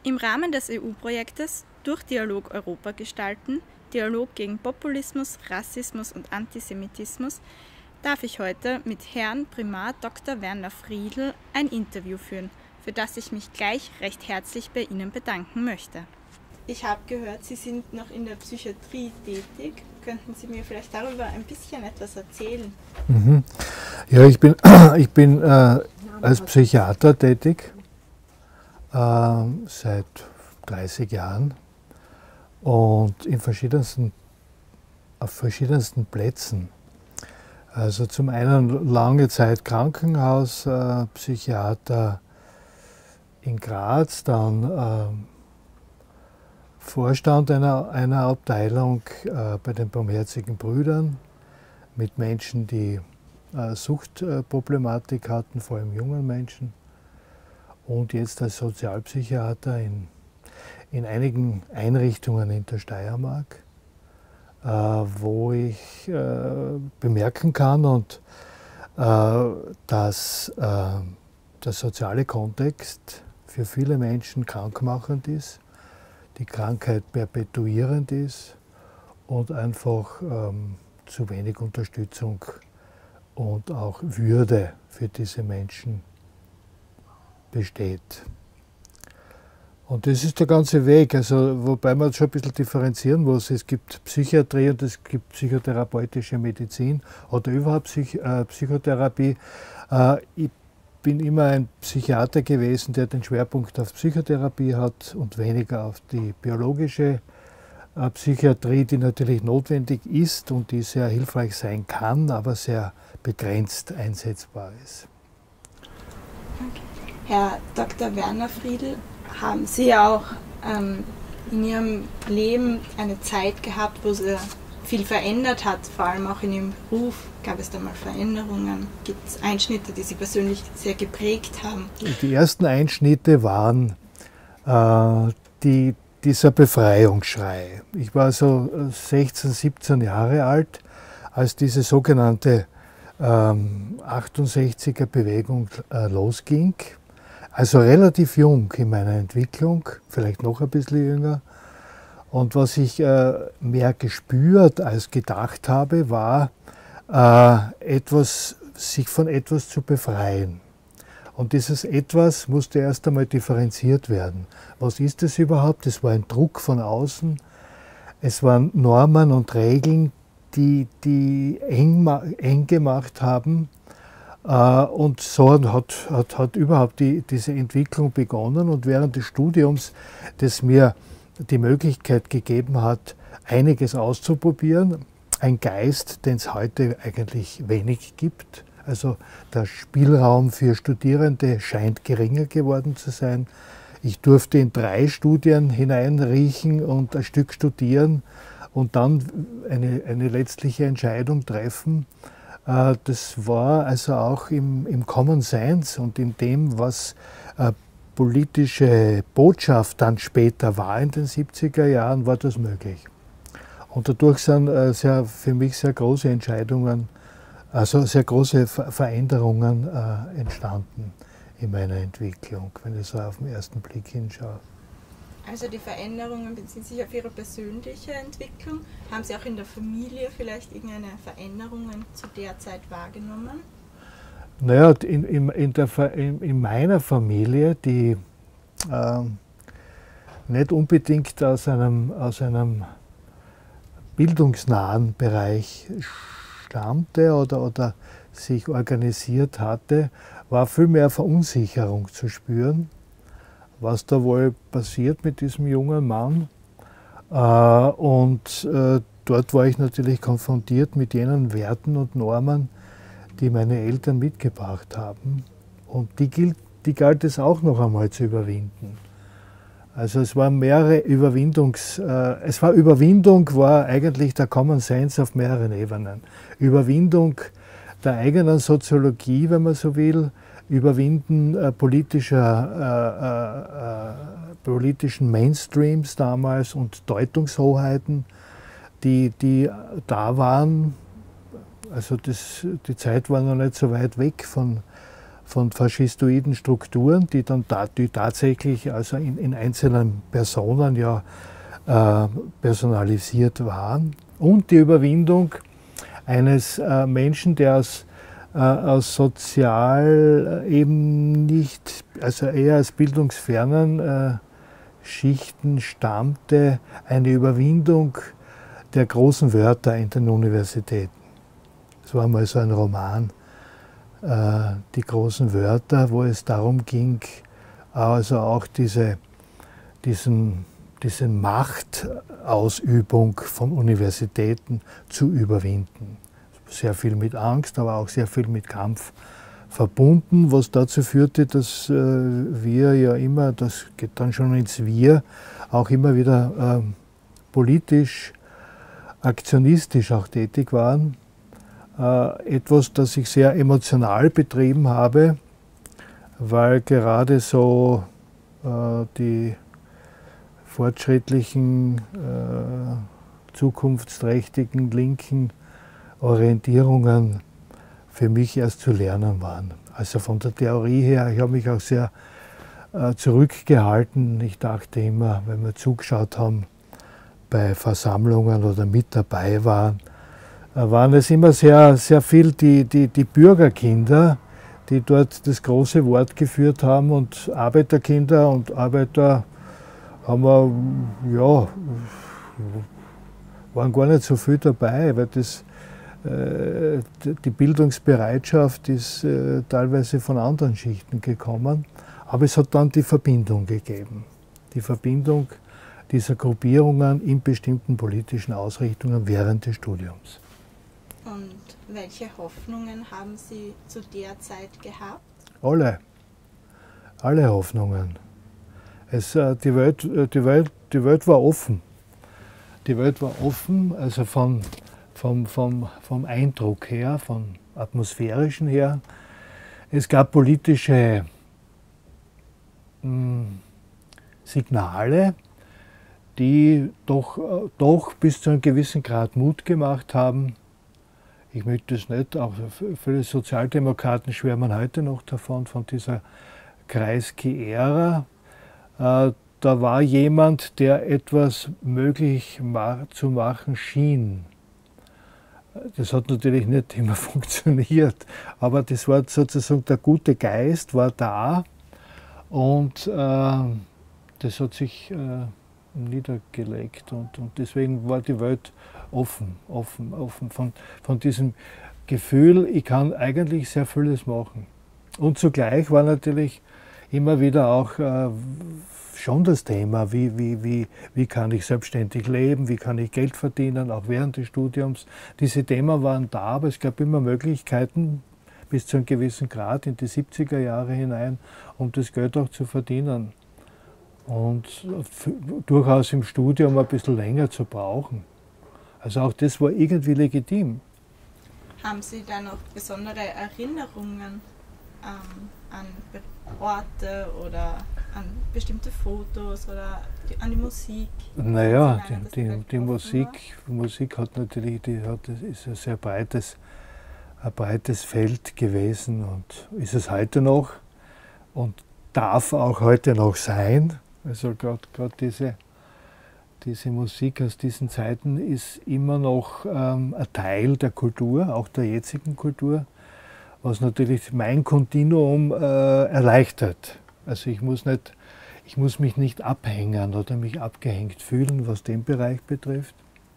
Im Rahmen des EU-Projektes Durch Dialog Europa gestalten, Dialog gegen Populismus, Rassismus und Antisemitismus, darf ich heute mit Herrn Primat Dr. Werner Friedl ein Interview führen, für das ich mich gleich recht herzlich bei Ihnen bedanken möchte. Ich habe gehört, Sie sind noch in der Psychiatrie tätig. Könnten Sie mir vielleicht darüber ein bisschen etwas erzählen? Ja, ich bin als Psychiater tätig seit 30 Jahren und auf verschiedensten Plätzen. Also zum einen lange Zeit Krankenhaus, Psychiater in Graz, dann Vorstand einer Abteilung bei den Barmherzigen Brüdern mit Menschen, die Suchtproblematik hatten, vor allem jungen Menschen. Und jetzt als Sozialpsychiater in einigen Einrichtungen in der Steiermark, wo ich bemerken kann, dass der soziale Kontext für viele Menschen krankmachend ist, die Krankheit perpetuierend ist und einfach zu wenig Unterstützung und auch Würde für diese Menschen besteht. Und das ist der ganze Weg, also wobei man schon ein bisschen differenzieren muss. Es gibt Psychiatrie und es gibt psychotherapeutische Medizin oder überhaupt Psychotherapie. Ich bin immer ein Psychiater gewesen, der den Schwerpunkt auf Psychotherapie hat und weniger auf die biologische Psychiatrie, die natürlich notwendig ist und die sehr hilfreich sein kann, aber sehr begrenzt einsetzbar ist. Okay. Herr Dr. Werner Friedl, haben Sie auch in Ihrem Leben eine Zeit gehabt, wo Sie viel verändert hat, vor allem auch in Ihrem Beruf? Gab es da mal Veränderungen? Gibt es Einschnitte, die Sie persönlich sehr geprägt haben? Die ersten Einschnitte waren dieser Befreiungsschrei. Ich war so 16, 17 Jahre alt, als diese sogenannte 68er Bewegung losging. Also relativ jung in meiner Entwicklung, vielleicht noch ein bisschen jünger. Und was ich mehr gespürt als gedacht habe, war, sich von etwas zu befreien. Und dieses Etwas musste erst einmal differenziert werden. Was ist es überhaupt? Es war ein Druck von außen. Es waren Normen und Regeln, die eng gemacht haben. Und so hat überhaupt diese Entwicklung begonnen. Und während des Studiums, das mir die Möglichkeit gegeben hat, einiges auszuprobieren, ein Geist, den es heute eigentlich wenig gibt. Also der Spielraum für Studierende scheint geringer geworden zu sein. Ich durfte in 3 Studien hineinriechen und ein Stück studieren und dann eine letztliche Entscheidung treffen. Das war also auch im Common Sense und in dem, was politische Botschaft dann später war in den 70er Jahren, war das möglich. Und dadurch sind für mich sehr große Entscheidungen, also sehr große Veränderungen entstanden in meiner Entwicklung, wenn ich so auf den ersten Blick hinschaue. Also die Veränderungen beziehen sich auf Ihre persönliche Entwicklung. Haben Sie auch in der Familie vielleicht irgendeine Veränderungen zu der Zeit wahrgenommen? Naja, in meiner Familie, die nicht unbedingt aus einem bildungsnahen Bereich stammte oder sich organisiert hatte, war viel mehr Verunsicherung zu spüren, was da wohl passiert mit diesem jungen Mann. Und dort war ich natürlich konfrontiert mit jenen Werten und Normen, die meine Eltern mitgebracht haben. Und die galt es auch noch einmal zu überwinden. Also es waren mehrere Überwindung war eigentlich der Common Sense auf mehreren Ebenen. Überwindung der eigenen Soziologie, wenn man so will, Überwinden politischen Mainstreams damals und Deutungshoheiten, die da waren. Also die Zeit war noch nicht so weit weg von von faschistoiden Strukturen, die dann die tatsächlich also in einzelnen Personen ja personalisiert waren. Und die Überwindung eines Menschen, der aus sozial eben nicht, also eher aus bildungsfernen Schichten stammte, eine Überwindung der großen Wörter in den Universitäten. Es war mal so ein Roman, die großen Wörter, wo es darum ging, also auch diese Machtausübung von Universitäten zu überwinden. Sehr viel mit Angst, aber auch sehr viel mit Kampf verbunden, was dazu führte, dass wir ja immer, das geht dann schon ins Wir, auch immer wieder politisch, aktionistisch auch tätig waren. Etwas, das ich sehr emotional betrieben habe, weil gerade so die fortschrittlichen, zukunftsträchtigen, linken Orientierungen für mich erst zu lernen waren. Also von der Theorie her, ich habe mich auch sehr zurückgehalten. Ich dachte immer, wenn wir zugeschaut haben bei Versammlungen oder mit dabei waren es immer sehr, sehr viel die Bürgerkinder, die dort das große Wort geführt haben, und Arbeiterkinder und Arbeiter haben wir, ja, waren gar nicht so viel dabei, weil die Bildungsbereitschaft ist teilweise von anderen Schichten gekommen. Aber es hat dann die Verbindung gegeben. Die Verbindung dieser Gruppierungen in bestimmten politischen Ausrichtungen während des Studiums. Und welche Hoffnungen haben Sie zu der Zeit gehabt? Alle Hoffnungen. Die Welt war offen. Die Welt war offen, also vom Eindruck her, vom atmosphärischen her. Es gab politische Signale, die doch bis zu einem gewissen Grad Mut gemacht haben. Ich möchte es nicht, auch viele Sozialdemokraten schwärmen heute noch davon, von dieser Kreisky-Ära. Da war jemand, der etwas möglich zu machen schien. Das hat natürlich nicht immer funktioniert, aber das war sozusagen, der gute Geist war da, und das hat sich niedergelegt, und deswegen war die Welt offen von diesem Gefühl, ich kann eigentlich sehr vieles machen. Und zugleich war natürlich immer wieder auch schon das Thema, wie kann ich selbstständig leben, wie kann ich Geld verdienen, auch während des Studiums. Diese Themen waren da, aber es gab immer Möglichkeiten, bis zu einem gewissen Grad in die 70er Jahre hinein, um das Geld auch zu verdienen. Und durchaus im Studium ein bisschen länger zu brauchen. Also auch das war irgendwie legitim. Haben Sie da noch besondere Erinnerungen an Orte oder an bestimmte Fotos oder an die Musik? Naja, die Musik hat natürlich, ist ein sehr breites Feld gewesen und ist es heute noch und darf auch heute noch sein. Also gerade diese Musik aus diesen Zeiten ist immer noch ein Teil der Kultur, auch der jetzigen Kultur, was natürlich mein Kontinuum erleichtert. Also ich muss mich nicht abhängen oder mich abgehängt fühlen, was den Bereich betrifft.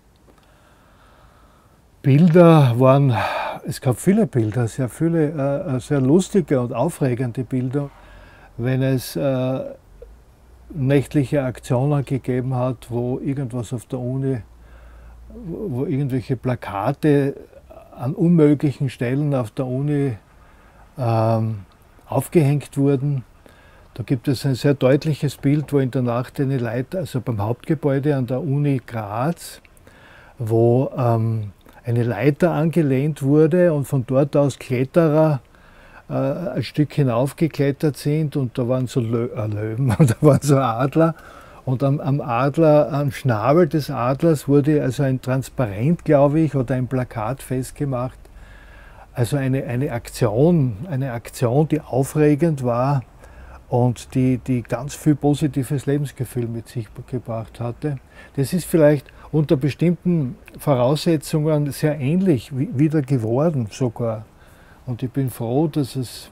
Bilder waren, es gab viele Bilder, sehr viele sehr lustige und aufregende Bilder, wenn es nächtliche Aktionen gegeben hat, wo irgendwas auf der Uni, wo irgendwelche Plakate an unmöglichen Stellen auf der Uni aufgehängt wurden. Da gibt es ein sehr deutliches Bild, wo in der Nacht eine Leiter, also beim Hauptgebäude an der Uni Graz, wo eine Leiter angelehnt wurde und von dort aus Kletterer ein Stück hinaufgeklettert sind, und da waren so Löwen und da waren so Adler, und am Adler, am Schnabel des Adlers wurde also ein Transparent, glaube ich, oder ein Plakat festgemacht. Also eine Aktion, die aufregend war und die ganz viel positives Lebensgefühl mit sich gebracht hatte. Das ist vielleicht unter bestimmten Voraussetzungen sehr ähnlich wieder geworden sogar. Und ich bin froh, dass es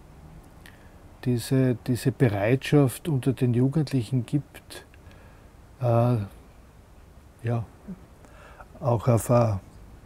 diese Bereitschaft unter den Jugendlichen gibt, ja, auch auf eine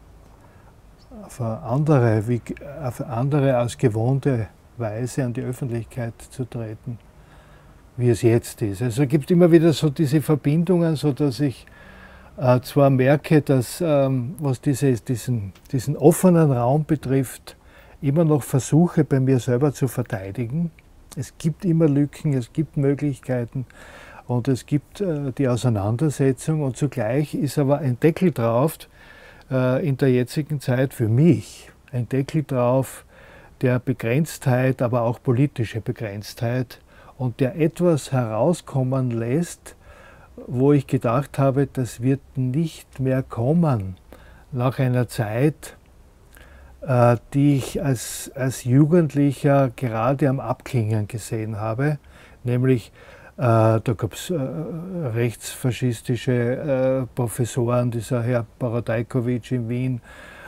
andere als gewohnte Weise an die Öffentlichkeit zu treten, wie es jetzt ist. Also es gibt immer wieder so diese Verbindungen, sodass ich zwar merke, dass was diesen offenen Raum betrifft, immer noch versuche, bei mir selber zu verteidigen. Es gibt immer Lücken, es gibt Möglichkeiten und es gibt die Auseinandersetzung und zugleich ist aber ein Deckel drauf, in der jetzigen Zeit für mich, ein Deckel drauf der Begrenztheit, aber auch politische Begrenztheit und der etwas herauskommen lässt, wo ich gedacht habe, das wird nicht mehr kommen nach einer Zeit, die ich als Jugendlicher gerade am Abklingen gesehen habe, nämlich da gab es rechtsfaschistische Professoren, dieser Herr Paradajkovic in Wien,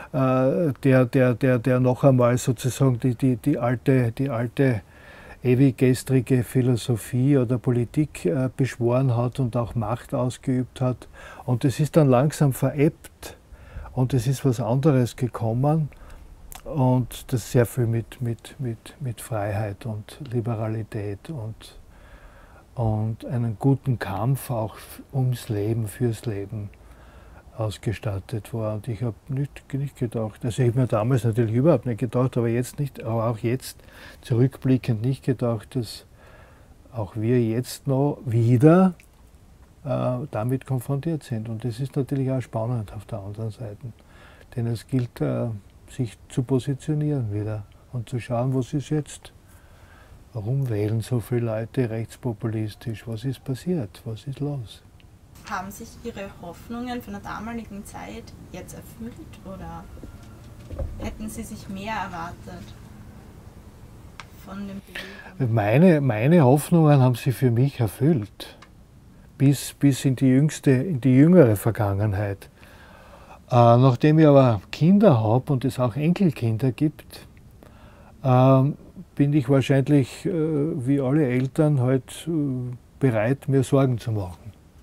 der noch einmal sozusagen die alte ewiggestrige Philosophie oder Politik beschworen hat und auch Macht ausgeübt hat. Und es ist dann langsam verebbt und es ist was anderes gekommen und das sehr viel mit Freiheit und Liberalität und einen guten Kampf auch ums Leben, fürs Leben ausgestattet war. Und ich habe nicht gedacht, also ich habe mir damals natürlich überhaupt nicht gedacht, aber auch jetzt zurückblickend nicht gedacht, dass auch wir jetzt noch wieder damit konfrontiert sind. Und das ist natürlich auch spannend auf der anderen Seite. Denn es gilt, sich zu positionieren wieder und zu schauen, was ist jetzt. Warum wählen so viele Leute rechtspopulistisch? Was ist passiert? Was ist los? Haben sich Ihre Hoffnungen von der damaligen Zeit jetzt erfüllt oder hätten Sie sich mehr erwartet von den Bewegungen? Meine Hoffnungen haben sich für mich erfüllt, bis in die jüngere Vergangenheit. Nachdem ich aber Kinder habe und es auch Enkelkinder gibt, bin ich wahrscheinlich, wie alle Eltern, halt bereit, mir Sorgen zu machen.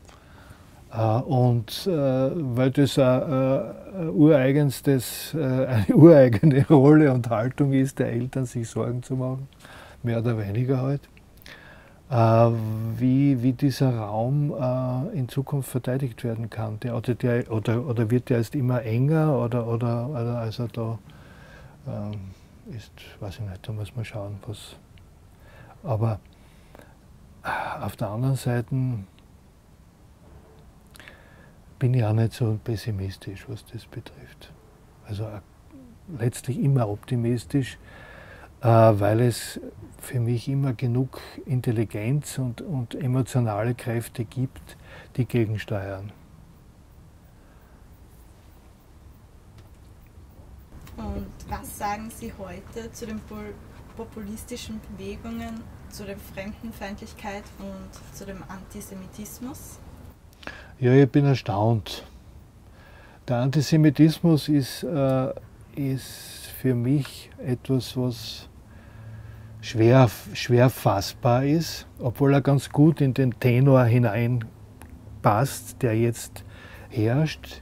Weil das eine ureigene Rolle und Haltung ist, der Eltern sich Sorgen zu machen, mehr oder weniger halt, wie dieser Raum in Zukunft verteidigt werden kann. Oder wird der jetzt immer enger oder also da ist, weiß ich nicht, da muss man schauen, was. Aber auf der anderen Seite bin ich auch nicht so pessimistisch, was das betrifft. Also letztlich immer optimistisch, weil es für mich immer genug Intelligenz und emotionale Kräfte gibt, die gegensteuern. Und was sagen Sie heute zu den populistischen Bewegungen, zu der Fremdenfeindlichkeit und zu dem Antisemitismus? Ja, ich bin erstaunt. Der Antisemitismus ist für mich etwas, was schwer fassbar ist, obwohl er ganz gut in den Tenor hineinpasst, der jetzt herrscht,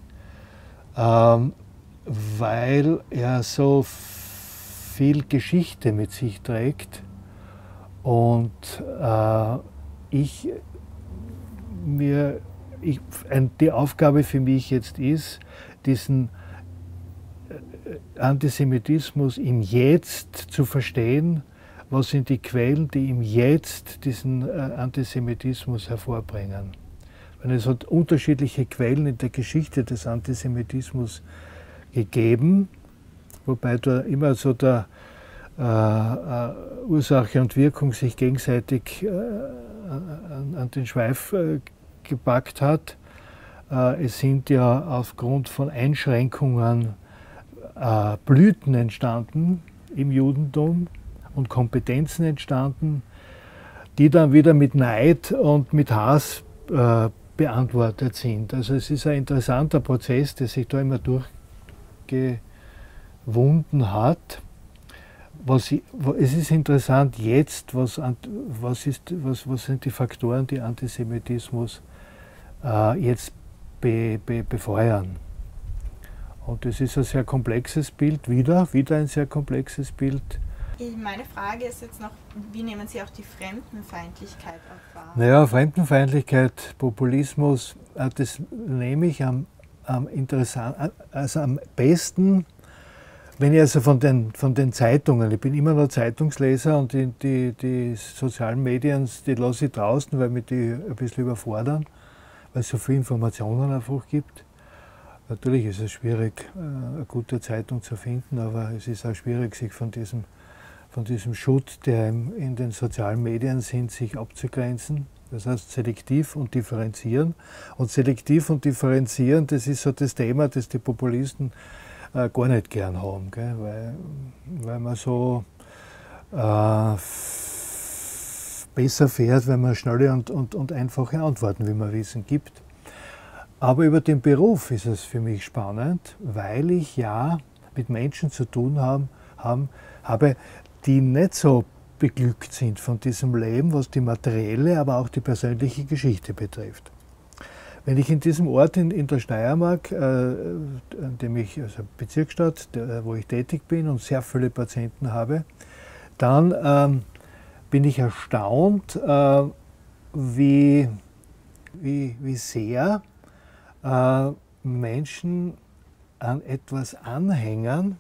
weil er so viel Geschichte mit sich trägt und die Aufgabe für mich jetzt ist, diesen Antisemitismus im Jetzt zu verstehen. Was sind die Quellen, die im Jetzt diesen Antisemitismus hervorbringen? Weil es hat unterschiedliche Quellen in der Geschichte des Antisemitismus gegeben, wobei da immer so der Ursache und Wirkung sich gegenseitig an den Schweif gepackt hat. Es sind ja aufgrund von Einschränkungen Blüten entstanden im Judentum und Kompetenzen entstanden, die dann wieder mit Neid und mit Hass beantwortet sind. Also es ist ein interessanter Prozess, der sich da immer durchgewunden hat. Es ist interessant jetzt, was sind die Faktoren, die Antisemitismus jetzt befeuern. Und es ist ein sehr komplexes Bild, wieder ein sehr komplexes Bild. Meine Frage ist jetzt noch, wie nehmen Sie auch die Fremdenfeindlichkeit auch wahr? Naja, Fremdenfeindlichkeit, Populismus, das nehme ich am besten, wenn ich also von den Zeitungen, ich bin immer noch Zeitungsleser und die sozialen Medien, die lasse ich draußen, weil mich die ein bisschen überfordern, weil es so viele Informationen einfach gibt. Natürlich ist es schwierig, eine gute Zeitung zu finden, aber es ist auch schwierig, sich von diesem Schutt, der in den sozialen Medien sind, sich abzugrenzen. Das heißt selektiv und differenzieren. Und selektiv und differenzieren, das ist so das Thema, das die Populisten gar nicht gern haben, gell? Weil man so besser fährt, wenn man schnelle und einfache Antworten, wie man wissen, gibt. Aber über den Beruf ist es für mich spannend, weil ich ja mit Menschen zu tun habe, die nicht so beglückt sind von diesem Leben, was die materielle, aber auch die persönliche Geschichte betrifft. Wenn ich in diesem Ort in der Steiermark, in dem ich, also Bezirksstadt, wo ich tätig bin und sehr viele Patienten habe, dann bin ich erstaunt, wie sehr Menschen an etwas anhängen,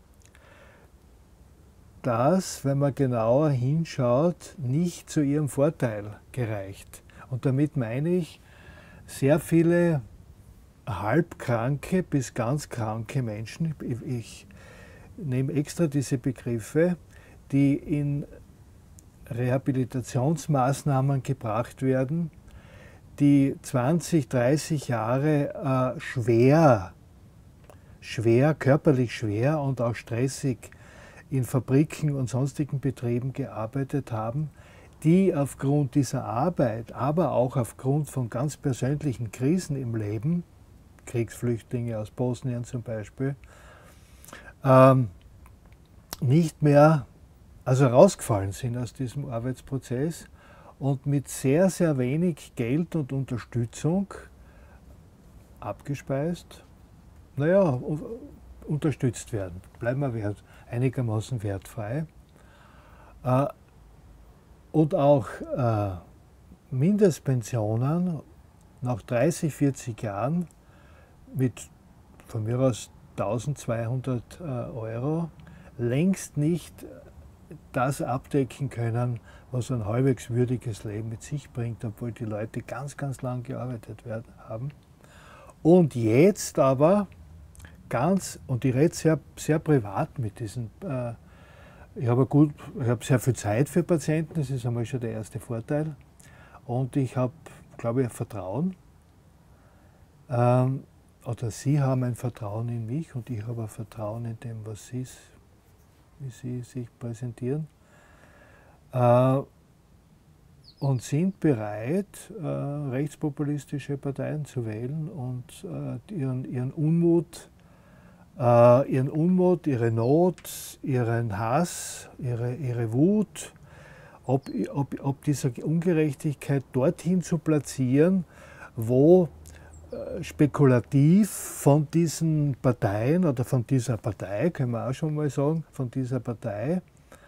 das, wenn man genauer hinschaut, nicht zu ihrem Vorteil gereicht. Und damit meine ich sehr viele halbkranke bis ganz kranke Menschen, ich nehme extra diese Begriffe, die in Rehabilitationsmaßnahmen gebracht werden, die 20, 30 Jahre körperlich schwer und auch stressig in Fabriken und sonstigen Betrieben gearbeitet haben, die aufgrund dieser Arbeit, aber auch aufgrund von ganz persönlichen Krisen im Leben, Kriegsflüchtlinge aus Bosnien zum Beispiel, nicht mehr, also rausgefallen sind aus diesem Arbeitsprozess und mit sehr, sehr wenig Geld und Unterstützung abgespeist, unterstützt werden. Bleiben wir einigermaßen wertfrei. Und auch Mindestpensionen nach 30, 40 Jahren mit von mir aus 1200 Euro längst nicht das abdecken können, was ein halbwegs würdiges Leben mit sich bringt, obwohl die Leute ganz, ganz lang gearbeitet haben. Und jetzt aber und ich rede sehr, sehr privat mit diesen, ich habe sehr viel Zeit für Patienten, das ist einmal schon der erste Vorteil. Und ich habe, glaube ich, ein Vertrauen. Oder Sie haben ein Vertrauen in mich und ich habe ein Vertrauen in dem, wie Sie sich präsentieren. Und sind bereit, rechtspopulistische Parteien zu wählen und ihren Unmut, ihre Not, ihren Hass, ihre Wut, ob dieser Ungerechtigkeit dorthin zu platzieren, wo spekulativ von diesen Parteien oder von dieser Partei, können wir auch schon mal sagen, von dieser Partei,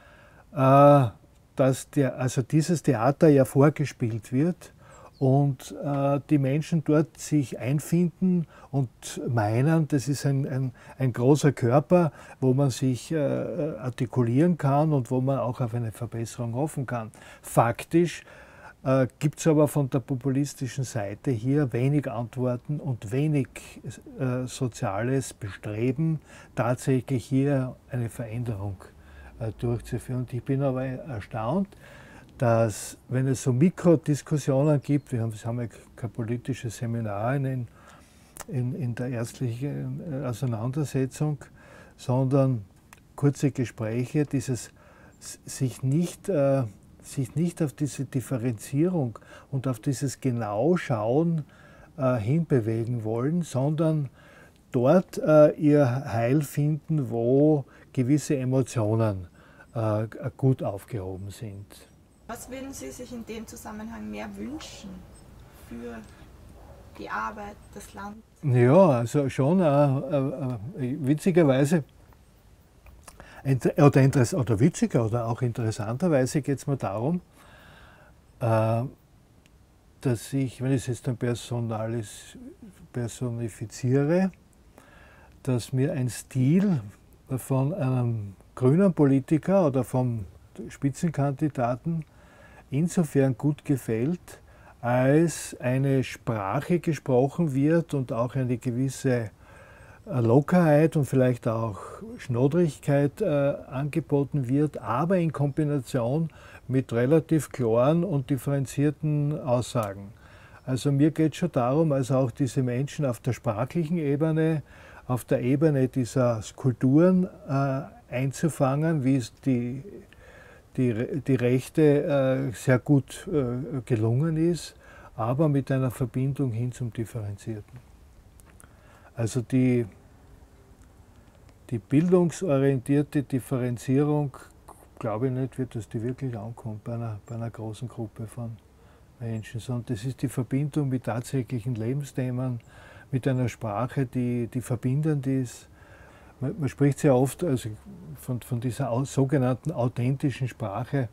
dass dieses Theater ja vorgespielt wird und die Menschen dort sich einfinden und meinen, das ist ein großer Körper, wo man sich artikulieren kann und wo man auch auf eine Verbesserung hoffen kann. Faktisch gibt es aber von der populistischen Seite hier wenig Antworten und wenig soziales Bestreben, tatsächlich hier eine Veränderung durchzuführen. Und ich bin aber erstaunt, dass, wenn es so Mikrodiskussionen gibt, wir haben ja kein politisches Seminar in der ärztlichen Auseinandersetzung, sondern kurze Gespräche, dieses sich nicht auf diese Differenzierung und auf dieses Genaueschauen hinbewegen wollen, sondern dort ihr Heil finden, wo gewisse Emotionen gut aufgehoben sind. Was würden Sie sich in dem Zusammenhang mehr wünschen für die Arbeit, das Land? Ja, also schon witzigerweise, oder witziger oder auch interessanterweise geht es mir darum, dass ich, wenn ich es jetzt dann personifiziere, dass mir ein Stil von einem grünen Politiker oder vom Spitzenkandidaten insofern gut gefällt, als eine Sprache gesprochen wird und auch eine gewisse Lockerheit und vielleicht auch Schnoddrigkeit angeboten wird, aber in Kombination mit relativ klaren und differenzierten Aussagen. Also mir geht es schon darum, also auch diese Menschen auf der sprachlichen Ebene, auf der Ebene dieser Kulturen einzufangen, wie es die Rechte sehr gut gelungen ist, aber mit einer Verbindung hin zum Differenzierten. Also die bildungsorientierte Differenzierung, glaube ich nicht, dass die wirklich ankommt bei einer großen Gruppe von Menschen, sondern das ist die Verbindung mit tatsächlichen Lebensthemen, mit einer Sprache, die verbindend ist. Man spricht sehr oft also von dieser sogenannten authentischen Sprache.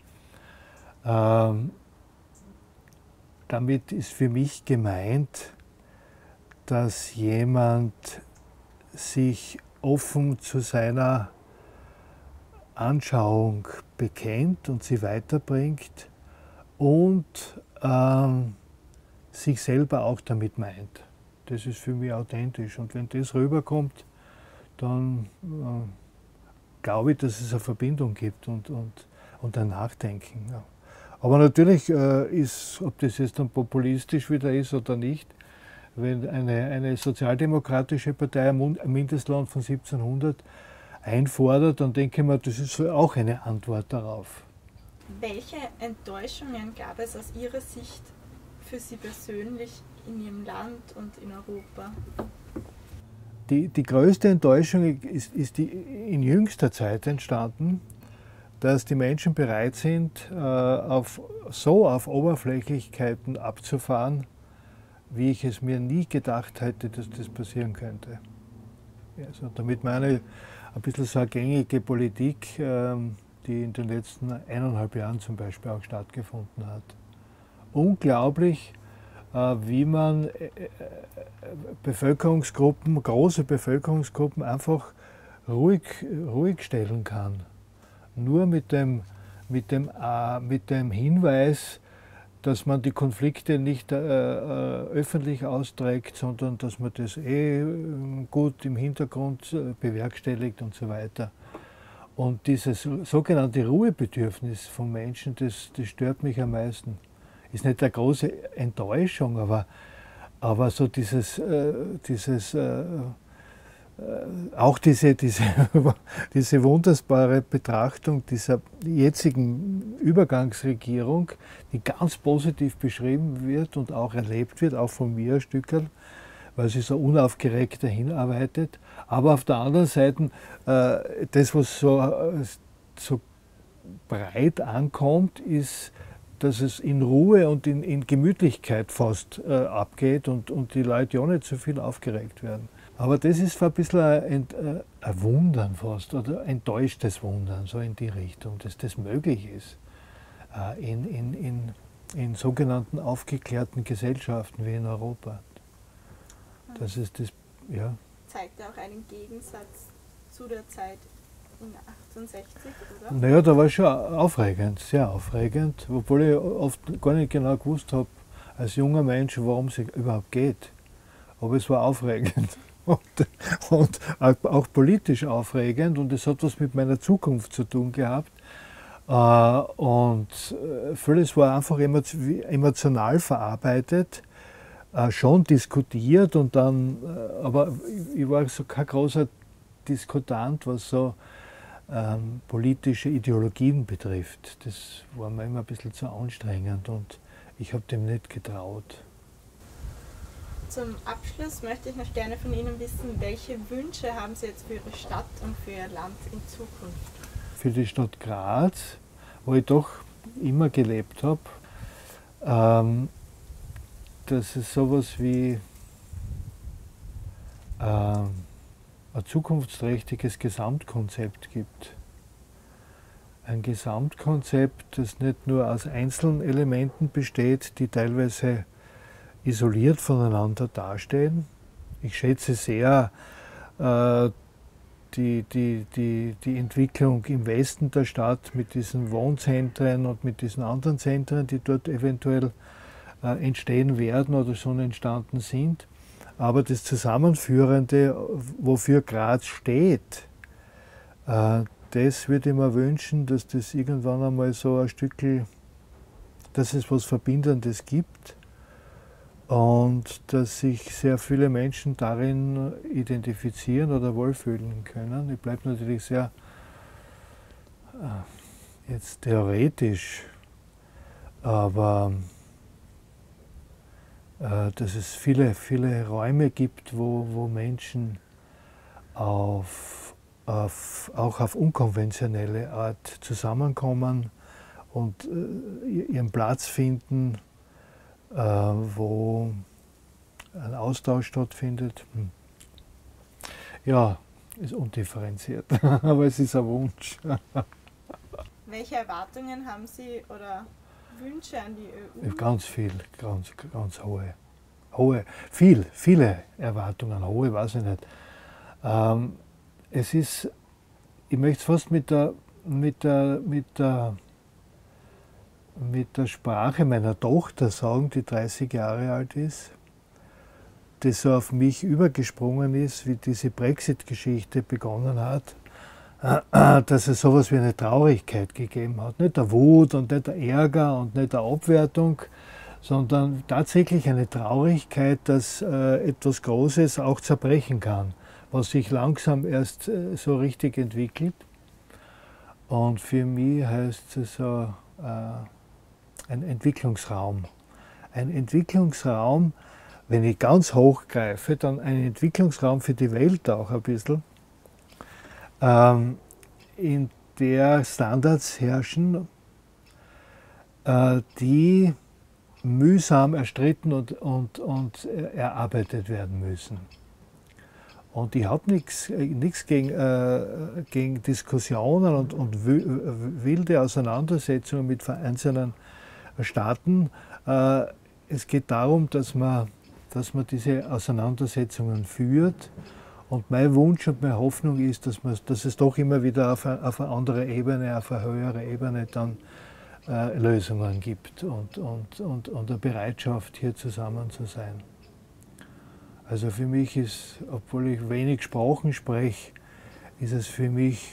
Damit ist für mich gemeint, dass jemand sich offen zu seiner Anschauung bekennt und sie weiterbringt und sich selber auch damit meint. Das ist für mich authentisch. Und wenn das rüberkommt, dann glaube ich, dass es eine Verbindung gibt und ein Nachdenken. Ja. Aber natürlich ist, ob das jetzt dann populistisch wieder ist oder nicht, wenn eine sozialdemokratische Partei ein Mindestlohn von 1700 einfordert, dann denke ich mir, das ist auch eine Antwort darauf. Welche Enttäuschungen gab es aus Ihrer Sicht für Sie persönlich in Ihrem Land und in Europa? Die größte Enttäuschung ist in jüngster Zeit entstanden, dass die Menschen bereit sind, auf Oberflächlichkeiten abzufahren, wie ich es mir nie gedacht hätte, dass das passieren könnte. Also damit meine ich ein bisschen so eine gängige Politik, die in den letzten 1,5 Jahren zum Beispiel auch stattgefunden hat. Unglaublich, wie man große Bevölkerungsgruppen einfach ruhig stellen kann. Nur mit dem Hinweis, dass man die Konflikte nicht öffentlich austrägt, sondern dass man das gut im Hintergrund bewerkstelligt und so weiter. Und dieses sogenannte Ruhebedürfnis von Menschen, das stört mich am meisten. Ist nicht eine große Enttäuschung, aber so auch diese wunderbare Betrachtung dieser jetzigen Übergangsregierung, die ganz positiv beschrieben wird und auch erlebt wird, auch von mir ein Stückchen, weil sie so unaufgeregt dahin arbeitet. Aber auf der anderen Seite, das, was so breit ankommt, ist, dass es in Ruhe und in Gemütlichkeit fast abgeht und die Leute ja nicht so viel aufgeregt werden. Aber das ist ein bisschen ein Wundern fast, oder enttäuschtes Wundern, so in die Richtung, dass das möglich ist in sogenannten aufgeklärten Gesellschaften wie in Europa. Das ist das, ja. Zeigt auch einen Gegensatz zu der Zeit in 68, oder? Naja, da war es schon aufregend, sehr aufregend, obwohl ich oft gar nicht genau gewusst habe, als junger Mensch, worum es überhaupt geht. Aber es war aufregend und auch politisch aufregend und es hat was mit meiner Zukunft zu tun gehabt. Und vieles war einfach emotional verarbeitet, schon diskutiert und dann, aber ich war so kein großer diskutant, was so politische Ideologien betrifft. Das war mir immer ein bisschen zu anstrengend und ich habe dem nicht getraut. Zum Abschluss möchte ich noch gerne von Ihnen wissen, welche Wünsche haben Sie jetzt für Ihre Stadt und für Ihr Land in Zukunft? Für die Stadt Graz, wo ich doch immer gelebt habe, dass es sowas wie ein zukunftsträchtiges Gesamtkonzept gibt. Ein Gesamtkonzept, das nicht nur aus einzelnen Elementen besteht, die teilweise isoliert voneinander dastehen. Ich schätze sehr die Entwicklung im Westen der Stadt mit diesen Wohnzentren und mit diesen anderen Zentren, die dort eventuell entstehen werden oder schon entstanden sind. Aber das Zusammenführende, wofür Graz steht, das würde ich mir wünschen, dass das irgendwann einmal so ein Stückchen, dass es was Verbindendes gibt und dass sich sehr viele Menschen darin identifizieren oder wohlfühlen können. Ich bleibe natürlich sehr jetzt theoretisch, aber dass es viele Räume gibt, wo Menschen auch auf unkonventionelle Art zusammenkommen und ihren Platz finden, wo ein Austausch stattfindet. Ja, ist undifferenziert, aber es ist ein Wunsch. Welche Erwartungen haben Sie oder Wünsche an die EU? Ganz viel, ganz hohe. Viele Erwartungen, hohe weiß ich nicht. Es ist, ich möchte es fast mit der Sprache meiner Tochter sagen, die 30 Jahre alt ist, die so auf mich übergesprungen ist, wie diese Brexit-Geschichte begonnen hat, dass es sowas wie eine Traurigkeit gegeben hat. Nicht der Wut und nicht der Ärger und nicht der Abwertung, sondern tatsächlich eine Traurigkeit, dass etwas Großes auch zerbrechen kann, was sich langsam erst so richtig entwickelt. Und für mich heißt es so ein Entwicklungsraum. Ein Entwicklungsraum, wenn ich ganz hoch greife, dann ein Entwicklungsraum für die Welt auch ein bisschen, in der Standards herrschen, die mühsam erstritten und erarbeitet werden müssen. Und ich habe nichts gegen Diskussionen und wilde Auseinandersetzungen mit einzelnen Staaten. Es geht darum, dass man diese Auseinandersetzungen führt. Und mein Wunsch und meine Hoffnung ist, dass es doch immer wieder auf eine andere Ebene, auf eine höhere Ebene dann Lösungen gibt und eine Bereitschaft, hier zusammen zu sein. Also für mich ist, obwohl ich wenig Sprachen spreche, ist es für mich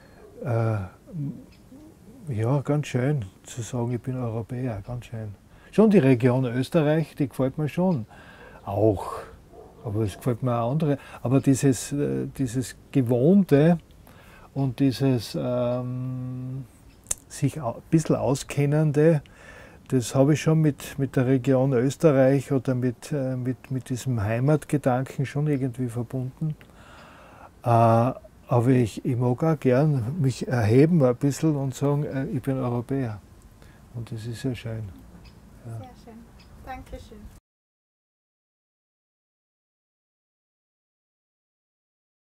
ja, ganz schön zu sagen, ich bin Europäer, ganz schön. Schon die Region Österreich, die gefällt mir schon auch, aber es gefällt mir auch andere. Aber dieses Gewohnte und dieses sich ein bisschen Auskennende, das habe ich schon mit der Region Österreich oder mit diesem Heimatgedanken schon irgendwie verbunden. Aber ich mag auch gern mich erheben ein bisschen und sagen, ich bin Europäer. Und das ist sehr schön. Ja. Sehr schön. Dankeschön.